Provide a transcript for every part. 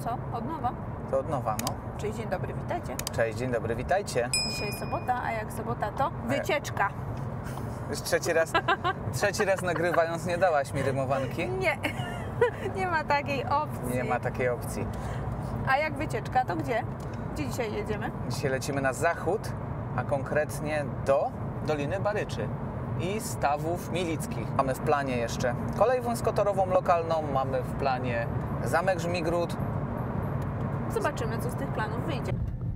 co? Od nowa? To od nowa, no. Czyli dzień dobry, witajcie. Cześć, dzień dobry, witajcie. Dzisiaj sobota, a jak sobota to wycieczka. Już trzeci raz nagrywając nie dałaś mi rymowanki? Nie, nie ma takiej opcji. Nie ma takiej opcji. A jak wycieczka, to gdzie? Gdzie dzisiaj jedziemy? Dzisiaj lecimy na zachód, a konkretnie do Doliny Baryczy i stawów milickich. Mamy w planie jeszcze kolej wąskotorową lokalną, mamy w planie zamek Żmigród. Zobaczymy, co z tych planów wyjdzie.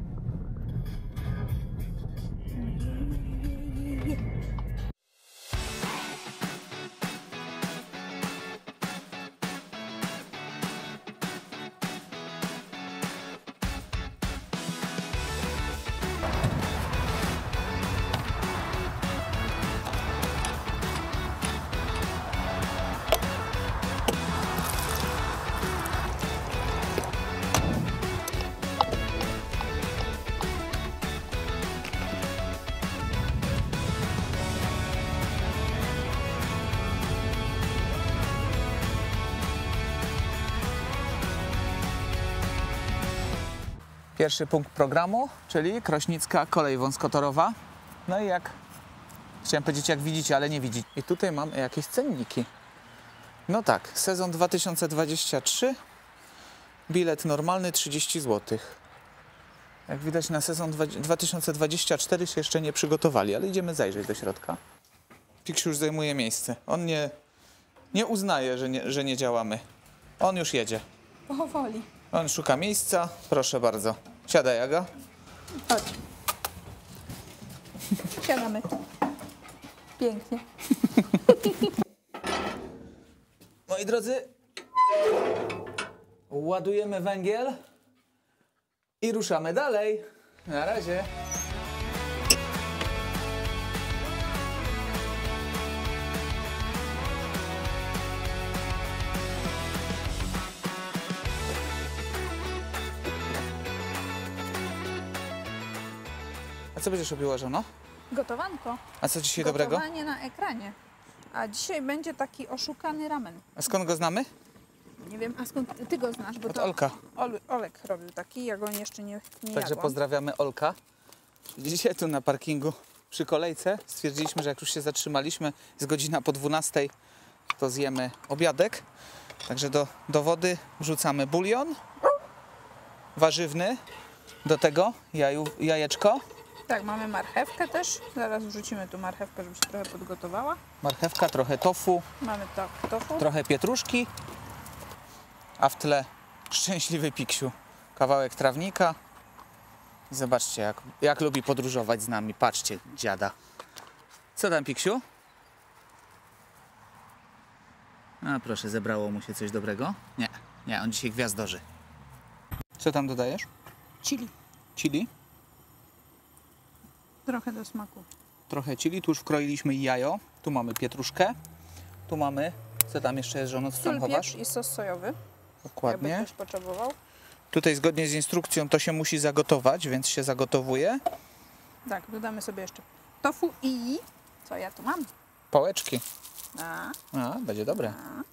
Pierwszy punkt programu, czyli Krośnicka kolej wąskotorowa. No i chciałem powiedzieć, jak widzicie, ale nie widzicie. I tutaj mamy jakieś cenniki. No tak, sezon 2023, bilet normalny 30 zł. Jak widać, na sezon 2024 się jeszcze nie przygotowali, ale idziemy zajrzeć do środka. Piksiu już zajmuje miejsce. On nie uznaje, że nie działamy. On już jedzie. Powoli. On szuka miejsca. Proszę bardzo. Siadaj, Aga. Chodź. Siadamy. Pięknie. Moi drodzy, ładujemy węgiel i ruszamy dalej. Na razie. A co będziesz robiła, żono? Gotowanko. A co dzisiaj dobrego? Gotowanie na ekranie. A dzisiaj będzie taki oszukany ramen. A skąd go znamy? Nie wiem, a skąd ty go znasz? Bo Od to Olka. Olek robił taki, ja go jeszcze nie Także jadłam. pozdrawiamy Olka. Dzisiaj tu na parkingu przy kolejce stwierdziliśmy, że jak już się zatrzymaliśmy, jest godzina po 12, to zjemy obiadek. Także do wody wrzucamy bulion warzywny, do tego jajeczko, Tak, mamy marchewkę też. Zaraz wrzucimy tu marchewkę, żeby się trochę podgotowała. marchewka, trochę tofu, Mamy tofu. trochę pietruszki, a w tle szczęśliwy Piksiu. Kawałek trawnika. I zobaczcie, jak lubi podróżować z nami. Patrzcie, dziada. Co tam, Piksiu? A proszę, zebrało mu się coś dobrego? Nie, on dzisiaj gwiazdorzy. Co tam dodajesz? Chili. Chili? Trochę do smaku. Trochę chili. Tu już wkroiliśmy jajo. Tu mamy pietruszkę. Tu mamy... Co tam jeszcze jest, żono? Co tam Sól, chowasz? pieprz i sos sojowy. Dokładnie. Jakby ktoś potrzebował. Tutaj zgodnie z instrukcją to się musi zagotować, więc się zagotowuje. Tak, dodamy sobie jeszcze tofu i... Co ja tu mam? Pałeczki. A, Będzie dobre.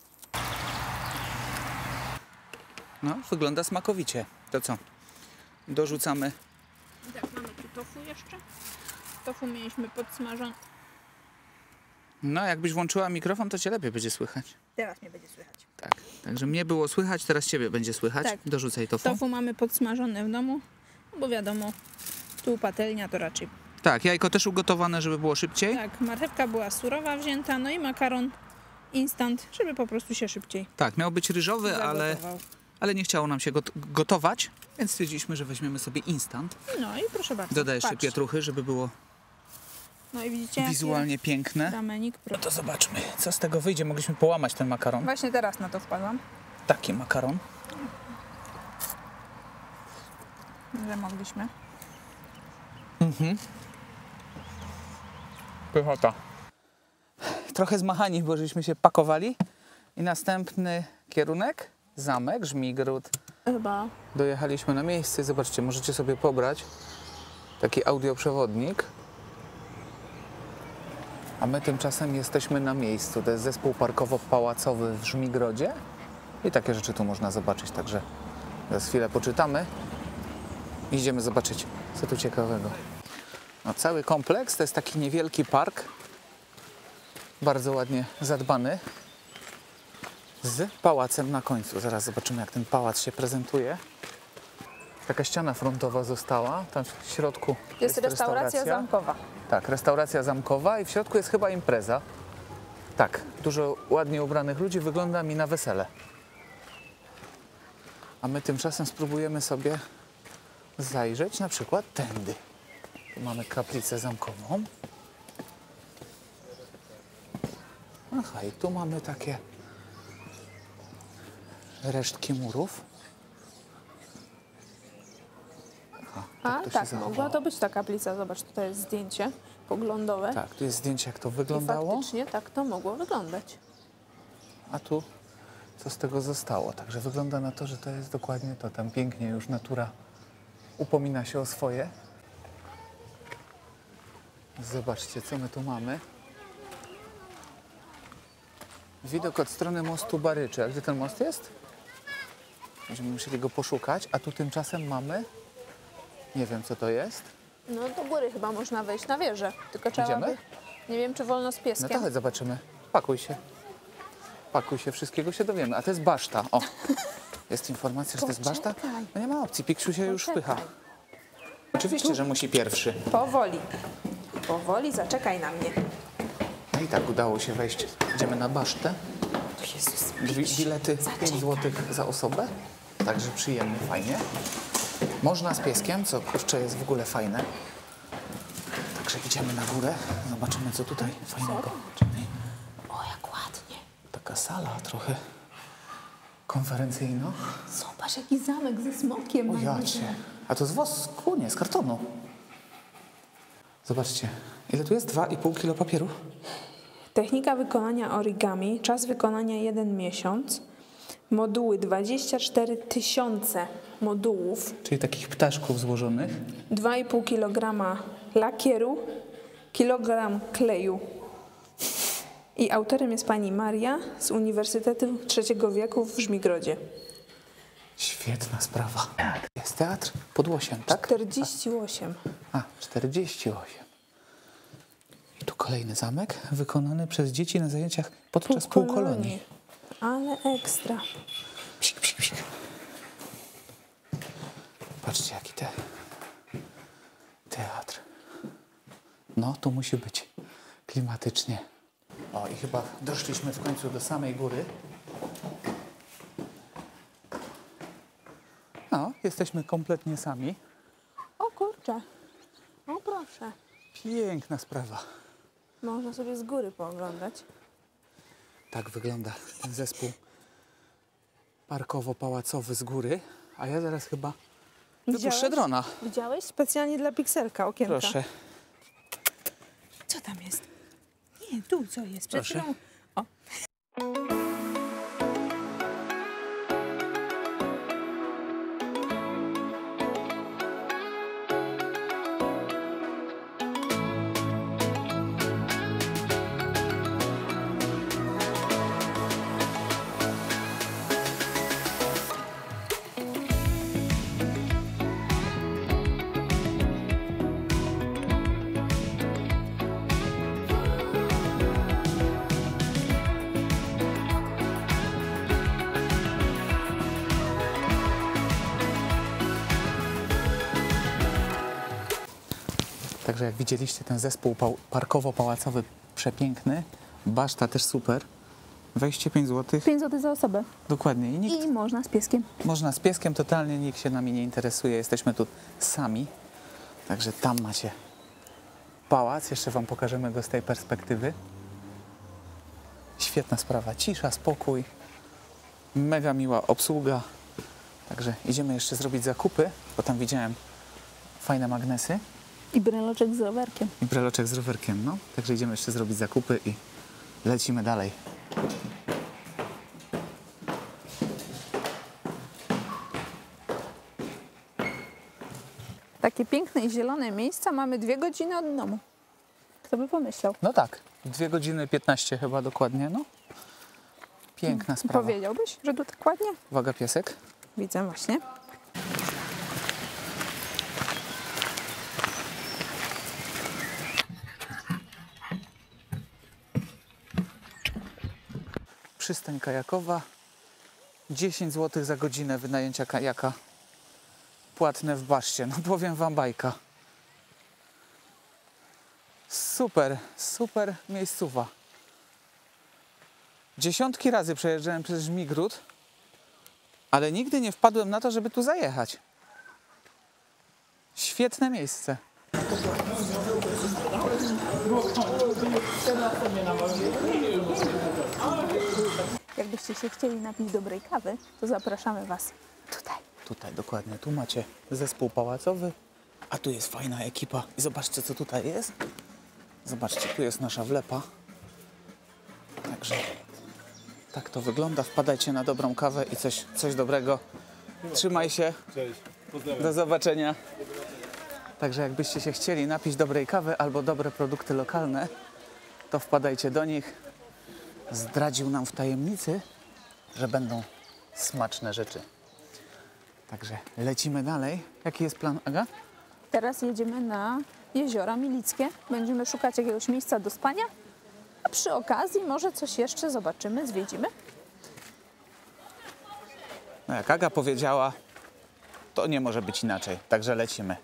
No, wygląda smakowicie. To co? Dorzucamy. tak, mamy tu tofu jeszcze. Tofu mieliśmy podsmażone. No, jakbyś włączyła mikrofon, to cię lepiej będzie słychać. Teraz mnie będzie słychać. Tak. Także mnie było słychać, teraz ciebie będzie słychać. Tak. Dorzucaj tofu. Tofu mamy podsmażone w domu, bo wiadomo, tu patelnia to raczej. Tak, jajko też ugotowane, żeby było szybciej. Tak, marchewka była surowa wzięta, no i makaron instant, żeby po prostu się szybciej Tak, miał być ryżowy, zagotował. ale nie chciało nam się gotować, więc stwierdziliśmy, że weźmiemy sobie instant. No i proszę bardzo. Dodaj jeszcze patrzcie. pietruchy, żeby było No i widzicie, wizualnie piękne. ramenik. No to zobaczmy, co z tego wyjdzie. Mogliśmy połamać ten makaron. Właśnie teraz na to wpadłam, Taki makaron. że mogliśmy. Pychota. Trochę zmachani, bo żeśmy się pakowali. I następny kierunek, zamek Żmigród. Chyba. Dojechaliśmy na miejsce. Zobaczcie, możecie sobie pobrać taki audioprzewodnik. A my tymczasem jesteśmy na miejscu. To jest zespół parkowo-pałacowy w Żmigrodzie. I takie rzeczy tu można zobaczyć. Także Za chwilę poczytamy. Idziemy zobaczyć, co tu ciekawego. No, cały kompleks to jest taki niewielki park. Bardzo ładnie zadbany. Z pałacem na końcu. Zaraz zobaczymy, jak ten pałac się prezentuje. Taka ściana frontowa została. Tam w środku Jest restauracja zamkowa. Tak, restauracja zamkowa i w środku jest chyba impreza. Tak, dużo ładnie ubranych ludzi, wygląda mi na wesele. A my tymczasem spróbujemy sobie zajrzeć na przykład tędy. Tu mamy kaplicę zamkową. Aha, i tu mamy takie resztki murów. A to się tak, zachowało. mogła to być ta kaplica. Zobacz, tutaj jest zdjęcie poglądowe. Tak, tu jest zdjęcie, jak to I wyglądało. faktycznie tak to mogło wyglądać. A tu co z tego zostało. Także wygląda na to, że to jest dokładnie to. Tam pięknie już natura upomina się o swoje. Zobaczcie, co my tu mamy. Widok od strony mostu Baryczy. A gdzie ten most jest? Będziemy musieli go poszukać. A tu tymczasem mamy... Nie wiem, co to jest. No do góry chyba można wejść na wieżę. Tylko trzeba Idziemy? by... Nie wiem, czy wolno z No pieskiem. to chodź, zobaczymy. Pakuj się. Pakuj się, wszystkiego się dowiemy. A to jest baszta. O, jest informacja, że to jest baszta. Poczekaj. No nie ma opcji, Piksiu się już Poczekaj. wpycha. Oczywiście, że musi pierwszy. Powoli. Powoli, zaczekaj na mnie. No i tak udało się wejść. Idziemy na basztę. Jezus, Bilety 5 zł za osobę. Także przyjemnie, fajnie. Można z pieskiem, co kurczę jest w ogóle fajne. Także idziemy na górę. Zobaczymy, co tutaj fajnego. O, jak ładnie. Taka sala trochę konferencyjna. Zobacz, jaki zamek ze smokiem. O na ja górze. cię. A to z wosku, nie, z kartonu. Zobaczcie, ile tu jest? 2,5 kilo papieru. Technika wykonania origami, czas wykonania 1 miesiąc, moduły 24 000 modułów, Czyli takich ptaszków złożonych. 2,5 kg lakieru, kilogram kleju. I autorem jest pani Maria z Uniwersytetu III wieku w Żmigrodzie. Świetna sprawa. Jest teatr pod Łosiem, tak? 48. A, 48. I tu kolejny zamek wykonany przez dzieci na zajęciach podczas półkolonii. Ale ekstra. Psik, psik, psik. Patrzcie, jaki teatr. No, tu musi być klimatycznie. O, i chyba doszliśmy w końcu do samej góry. No, jesteśmy kompletnie sami. O kurczę. O proszę. Piękna sprawa. Można sobie z góry pooglądać. Tak wygląda ten zespół parkowo-pałacowy z góry. A ja zaraz chyba wypuszczę drona. Widziałeś? Specjalnie dla pikselka okienka. Proszę. Co tam jest? Nie, tu co jest? Przed Proszę. chwilą... O. Także jak widzieliście, ten zespół parkowo-pałacowy przepiękny. Baszta też super. Wejście 5 zł. 5 zł za osobę. Dokładnie. I nikt, I można z pieskiem. można z pieskiem, totalnie nikt się nami nie interesuje. Jesteśmy tu sami. Także tam macie pałac. Jeszcze wam pokażemy go z tej perspektywy. Świetna sprawa. Cisza, spokój. Mega miła obsługa. Także idziemy jeszcze zrobić zakupy, bo tam widziałem fajne magnesy. I breloczek z rowerkiem. I breloczek z rowerkiem, no. Także idziemy jeszcze zrobić zakupy i lecimy dalej. Takie piękne i zielone miejsca mamy 2 godziny od domu. Kto by pomyślał? No tak, 2 godziny 15 chyba dokładnie, no. Piękna sprawa. Powiedziałbyś, że tu tak ładnie? Uwaga, piesek. widzę właśnie. Przystań kajakowa. 10 zł za godzinę wynajęcia kajaka. Płatne w baszcie. No powiem wam, bajka. Super, super miejscowa. Dziesiątki razy przejeżdżałem przez Żmigród, ale nigdy nie wpadłem na to, żeby tu zajechać. Świetne miejsce. Jakbyście się chcieli napić dobrej kawy, to zapraszamy Was tutaj. Tutaj dokładnie, tu macie zespół pałacowy, a tu jest fajna ekipa. I zobaczcie, co tutaj jest. Zobaczcie, tu jest nasza wlepa. Także tak to wygląda. Wpadajcie na dobrą kawę i coś dobrego. Trzymaj się. Cześć, pozdrawiam. Do zobaczenia. Także jakbyście się chcieli napić dobrej kawy albo dobre produkty lokalne, to wpadajcie do nich. Zdradził nam w tajemnicy, że będą smaczne rzeczy. Także lecimy dalej. Jaki jest plan, Aga? Teraz jedziemy na jeziora Milickie. Będziemy szukać jakiegoś miejsca do spania, a przy okazji może coś jeszcze zobaczymy, zwiedzimy. No jak Aga powiedziała, to nie może być inaczej. Także lecimy.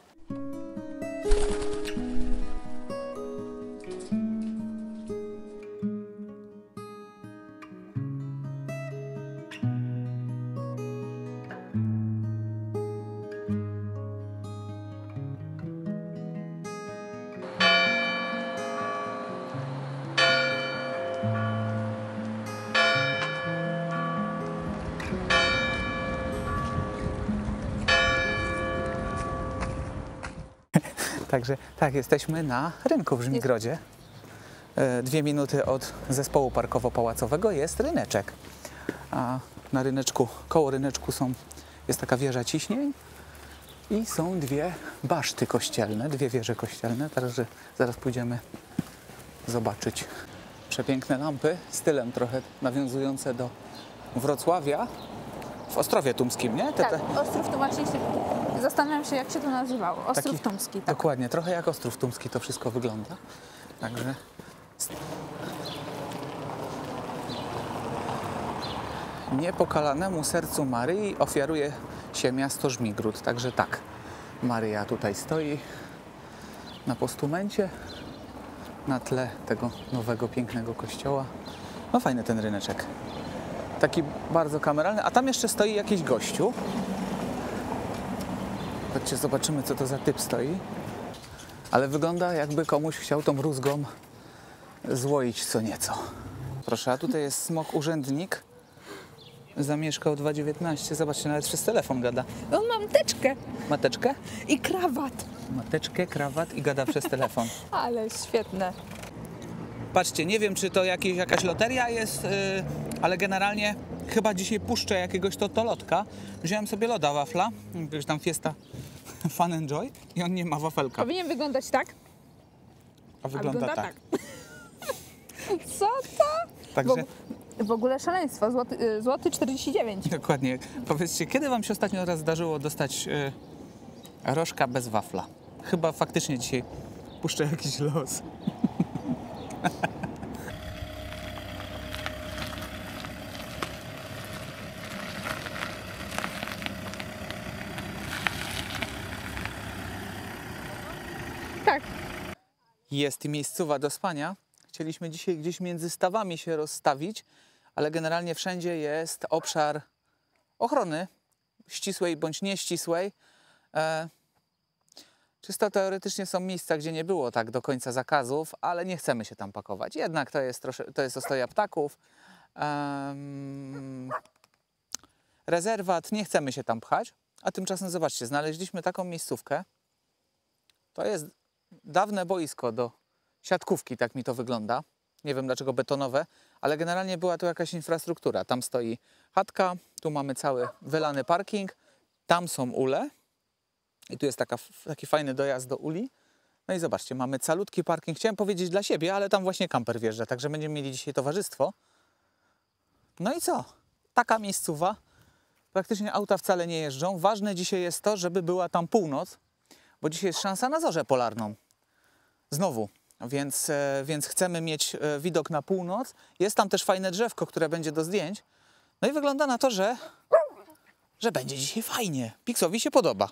Także tak, jesteśmy na rynku w Żmigrodzie. 2 minuty od zespołu parkowo-pałacowego jest ryneczek. A na ryneczku, koło ryneczku jest taka wieża ciśnień i są 2 baszty kościelne, 2 wieże kościelne. Także zaraz pójdziemy zobaczyć. Przepiękne lampy, stylem trochę nawiązujące do Wrocławia. W Ostrowie Tumskim, nie? Tak, Ostrów Tumski. Zastanawiam się, jak się to nazywało. Ostrów Tumski, tak. Dokładnie, trochę jak Ostrów Tumski to wszystko wygląda. Także niepokalanemu sercu Maryi ofiaruje się miasto Żmigród. Także tak, Maryja tutaj stoi na postumencie, na tle tego nowego, pięknego kościoła. No fajny ten ryneczek. Taki bardzo kameralny, a tam jeszcze stoi jakiś gościu. Chodźcie, zobaczymy, co to za typ stoi. Ale wygląda, jakby komuś chciał tą rózgą złoić co nieco. Proszę, a tutaj jest smok urzędnik. Zamieszkał 2,19. Zobaczcie, nawet przez telefon gada. On ma mateczkę Mateczkę? i krawat. Mateczkę, krawat i gada przez telefon. Ale świetne. Patrzcie, nie wiem, czy to jakaś loteria jest, ale generalnie chyba dzisiaj puszczę jakiegoś totolotka. Wziąłem sobie loda wafla, jakiegoś tam Fiesta Fun Enjoy i on nie ma wafelka. Powinien wyglądać tak, A wygląda tak. Co to? Także W ogóle szaleństwo, złoty 49. dokładnie. Powiedzcie, kiedy wam się ostatnio raz zdarzyło dostać rożka bez wafla? Chyba faktycznie dzisiaj puszczę jakiś los. Tak. Jest miejscowa do spania. Chcieliśmy dzisiaj gdzieś między stawami się rozstawić, ale generalnie wszędzie jest obszar ochrony, ścisłej bądź nieścisłej. Czysto teoretycznie są miejsca, gdzie nie było tak do końca zakazów, ale nie chcemy się tam pakować. Jednak to jest ostoja ptaków. Rezerwat, nie chcemy się tam pchać. A tymczasem zobaczcie, znaleźliśmy taką miejscówkę. To jest dawne boisko do siatkówki, tak mi to wygląda. Nie wiem dlaczego betonowe, ale generalnie była tu jakaś infrastruktura. Tam stoi chatka, tu mamy cały wylany parking, tam są ule i tu jest taki fajny dojazd do uli. No i zobaczcie, mamy calutki parking. Chciałem powiedzieć dla siebie, ale tam właśnie kamper wjeżdża, także będziemy mieli dzisiaj towarzystwo. No i co? Taka miejscowa. praktycznie auta wcale nie jeżdżą. Ważne dzisiaj jest to, żeby była tam północ, bo dzisiaj jest szansa na zorzę polarną. Znowu, więc chcemy mieć widok na północ. Jest tam też fajne drzewko, które będzie do zdjęć. No i wygląda na to, że będzie dzisiaj fajnie. Pixowi się podoba.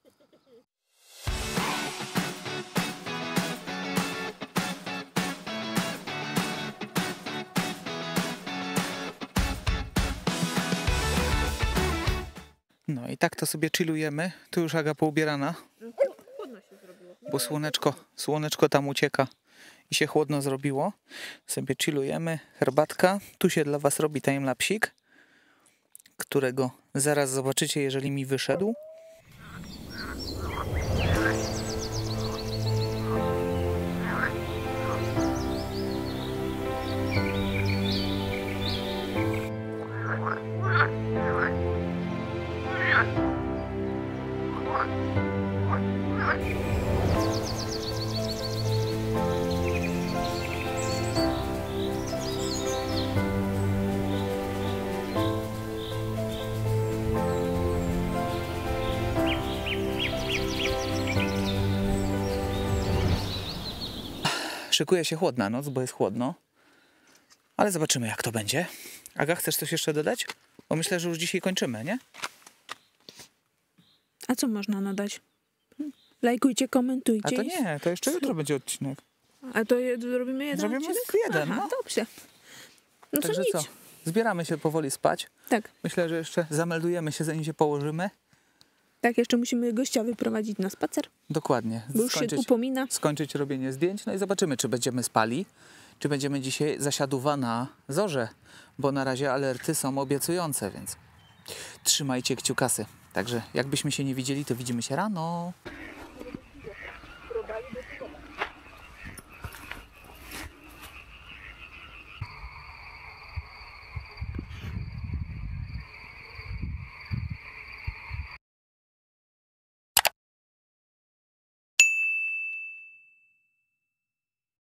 No i tak to sobie chillujemy. Tu już Aga poubierana. Chłodno się zrobiło. Bo słoneczko tam ucieka i się chłodno zrobiło. Sobie chillujemy, herbatka. Tu się dla was robi timelapsik, którego zaraz zobaczycie, jeżeli mi wyszedł. Szykuje się chłodna noc, bo jest chłodno. Ale zobaczymy, jak to będzie. Aga, chcesz coś jeszcze dodać? Bo myślę, że już dzisiaj kończymy, nie? A co można nadać? Lajkujcie, komentujcie. A to nie, to jeszcze jutro będzie odcinek. A to zrobimy jeden Zrobimy odcinek? jeden, Aha, no. dobrze. No to Także nic. co? Zbieramy się powoli spać. Tak, Myślę, że jeszcze zameldujemy się, zanim się położymy. tak, jeszcze musimy gościa wyprowadzić na spacer, Dokładnie. bo już się upomina. Skończyć robienie zdjęć, no i zobaczymy, czy będziemy spali, czy będziemy dzisiaj zasiaduwa na zorze, bo na razie alerty są obiecujące, więc trzymajcie kciukasy. Także jakbyśmy się nie widzieli, to widzimy się rano.